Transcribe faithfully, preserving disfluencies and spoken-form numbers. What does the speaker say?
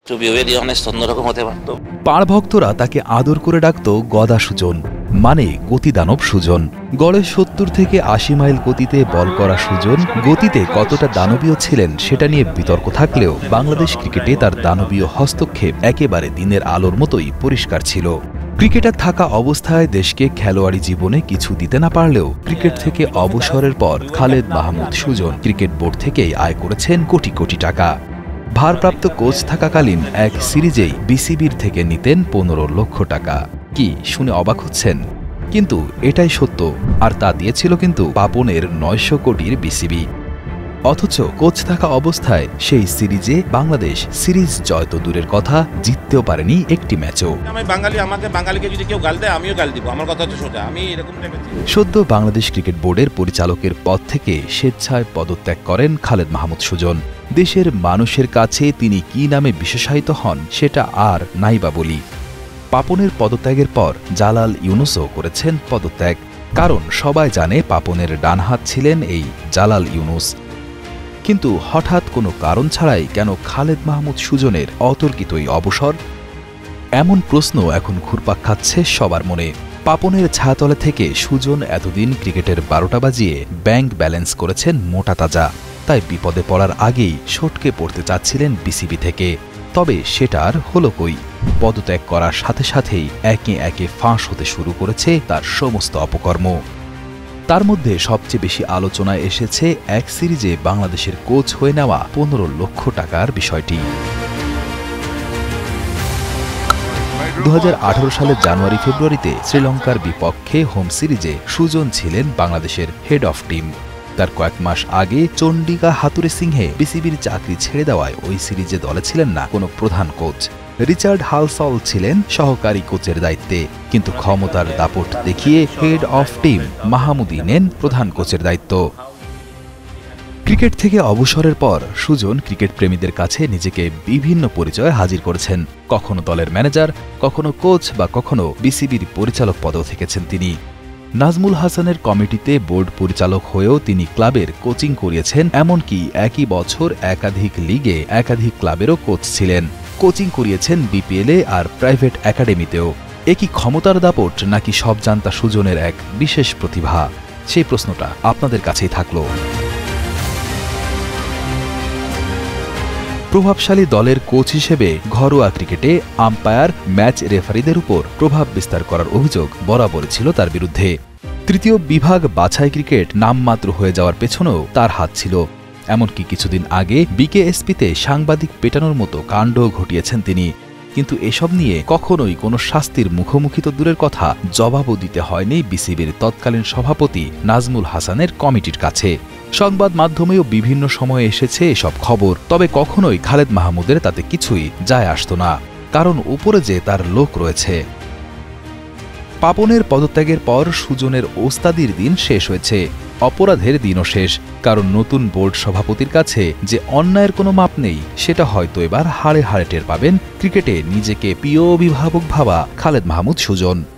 পাড় ভক্তরা তাকে আদর করে ডাকত গদা সুজন, মানে গতিদানব সুজন। গড়ে সত্তর থেকে আশি মাইল গতিতে বল করা সুজন গতিতে কতটা দানবীয় ছিলেন সেটা নিয়ে বিতর্ক থাকলেও বাংলাদেশ ক্রিকেটে তার দানবীয় হস্তক্ষেপ একেবারে দিনের আলোর মতোই পরিষ্কার ছিল। ক্রিকেটার থাকা অবস্থায় দেশকে খেলোয়াড়ি জীবনে কিছু দিতে না পারলেও ক্রিকেট থেকে অবসরের পর খালেদ মাহমুদ সুজন ক্রিকেট বোর্ড থেকেই আয় করেছেন কোটি কোটি টাকা। ভারপ্রাপ্ত কোচ থাকাকালীন এক সিরিজেই বিসিবির থেকে নিতেন পনেরো লক্ষ টাকা। কি শুনে অবাক হচ্ছেন? কিন্তু এটাই সত্য, আর তা দিয়েছিল কিন্তু পাপনের নয়শো কোটির বিসিবি। অথচ কোচ থাকা অবস্থায় সেই সিরিজে বাংলাদেশ সিরিজ জয় তো দূরের কথা, জিততেও পারেনি একটি ম্যাচও। সদ্য বাংলাদেশ ক্রিকেট বোর্ডের পরিচালকের পদ থেকে স্বেচ্ছায় পদত্যাগ করেন খালেদ মাহমুদ সুজন। দেশের মানুষের কাছে তিনি কি নামে বিশেষায়িত হন সেটা আর নাইবা বলি। পাপনের পদত্যাগের পর জালাল ইউনুসও করেছেন পদত্যাগ, কারণ সবাই জানে পাপনের ডানহাত ছিলেন এই জালাল ইউনুস। কিন্তু হঠাৎ কোনো কারণ ছাড়াই কেন খালেদ মাহমুদ সুজনের অতর্কিতই অবসর? এমন প্রশ্ন এখন ঘুরপাক খাচ্ছে সবার মনে। পাপনের ছায়াতলে থেকে সুজন এতদিন ক্রিকেটের বারোটা বাজিয়ে ব্যাংক ব্যালেন্স করেছেন মোটা তাজা, তাই বিপদে পড়ার আগেই সটকে পড়তে চাচ্ছিলেন বিসিবি থেকে। তবে সেটা আর হলো কই? পদত্যাগ করার সাথে সাথেই একে একে ফাঁস হতে শুরু করেছে তার সমস্ত অপকর্ম। তার মধ্যে সবচেয়ে বেশি আলোচনায় এসেছে এক সিরিজে বাংলাদেশের কোচ হয়ে নেওয়া পনেরো লক্ষ টাকার বিষয়টি। দু হাজার আঠারো সালের জানুয়ারি ফেব্রুয়ারিতে শ্রীলঙ্কার বিপক্ষে হোম সিরিজে সুজন ছিলেন বাংলাদেশের হেড অফ টিম। তার কয়েক মাস আগে চন্ডিকা হাতুরে সিংহে বিসিবির চাকরি ছেড়ে দেওয়ায় ওই সিরিজে দলে ছিলেন না কোনো প্রধান কোচ। রিচার্ড হালসল ছিলেন সহকারী কোচের দায়িত্বে, কিন্তু ক্ষমতার দাপট দেখিয়ে হেড অফ টিম মাহমুদই নেন প্রধান কোচের দায়িত্ব। ক্রিকেট থেকে অবসরের পর সুজন ক্রিকেট প্রেমীদের কাছে নিজেকে বিভিন্ন পরিচয়ে হাজির করেছেন। কখনো দলের ম্যানেজার, কখনো কোচ বা কখনো বিসিবির পরিচালক পদেও থেকেছেন তিনি। নাজমুল হাসানের কমিটিতে বোর্ড পরিচালক হয়েও তিনি ক্লাবের কোচিং করিয়েছেন, এমনকি একই বছর একাধিক লিগে একাধিক ক্লাবেরও কোচ ছিলেন। কোচিং করিয়েছেন বিপিএলে আর প্রাইভেট একাডেমিতেও। একই ক্ষমতার দাপট নাকি সব জানতা সুজনের এক বিশেষ প্রতিভা? সেই প্রশ্নটা আপনাদের কাছেই থাকলো। প্রভাবশালী দলের কোচ হিসেবে ঘরোয়া ক্রিকেটে আম্পায়ার, ম্যাচ রেফারিদের উপর প্রভাব বিস্তার করার অভিযোগ বরাবরই ছিল তার বিরুদ্ধে। তৃতীয় বিভাগ বাছাই ক্রিকেট নামমাত্র হয়ে যাওয়ার পেছনেও তার হাত ছিল। এমনকি কিছুদিন আগে বিকেএসপিতে সাংবাদিক পেটানোর মতো কাণ্ড ঘটিয়েছেন তিনি। কিন্তু এসব নিয়ে কখনোই কোনো শাস্তির মুখোমুখি তো দূরের কথা, জবাবও দিতে হয়নি বিসিবির তৎকালীন সভাপতি নাজমুল হাসানের কমিটির কাছে। সংবাদ মাধ্যমেও বিভিন্ন সময়ে এসেছে এসব খবর, তবে কখনোই খালেদ মাহমুদের তাতে কিছুই যায় আসত না, কারণ উপরে যে তার লোক রয়েছে। পাপনের পদত্যাগের পর সুজনের ওস্তাদির দিন শেষ হয়েছে, অপরাধের দিনও শেষ, কারণ নতুন বোর্ড সভাপতির কাছে যে অন্যায়ের কোনো মাপ নেই সেটা হয়তো এবার হাড়ে হাড়ে টের পাবেন ক্রিকেটে নিজেকে প্রিয় অভিভাবক ভাবা খালেদ মাহমুদ সুজন।